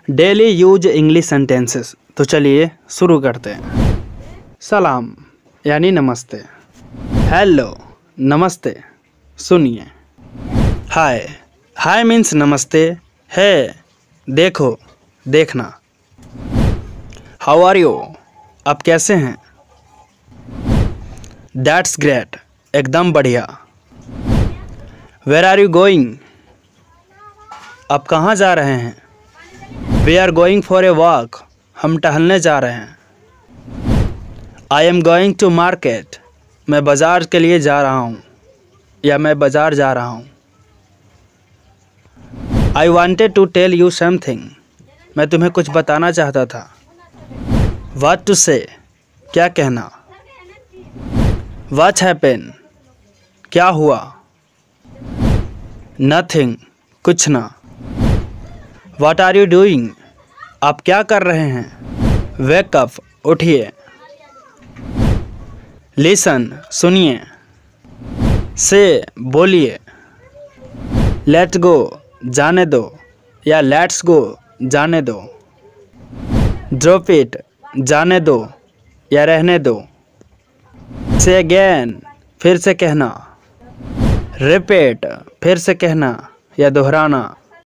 Daily use English sentences. तो चलिए शुरू करते हैं। सलाम यानी नमस्ते। हेलो नमस्ते। सुनिए। हाय, हाय मीन्स नमस्ते। है देखो, देखना। हाउ आर यू, आप कैसे हैं? दैट्स ग्रेट, एकदम बढ़िया। वेयर आर यू गोइंग, आप कहाँ जा रहे हैं? We are going for a walk, हम टहलने जा रहे हैं। I am going to market, मैं बाज़ार के लिए जा रहा हूँ या मैं बाज़ार जा रहा हूँ। I wanted to tell you something, मैं तुम्हें कुछ बताना चाहता था। व्हाट टू से, क्या कहना। व्हाट हैपेन, क्या हुआ। नथिंग, कुछ ना। व्हाट आर यू डूइंग, आप क्या कर रहे हैं। वेक अप, उठिए। लिसन, सुनिए। से, बोलिए। लेट गो, जाने दो या लेट्स गो, जाने दो। ड्रॉप इट, जाने दो या रहने दो। से अगेन, फिर से कहना। रिपीट, फिर से कहना या दोहराना।